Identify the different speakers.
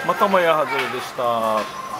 Speaker 1: またもや外れでした。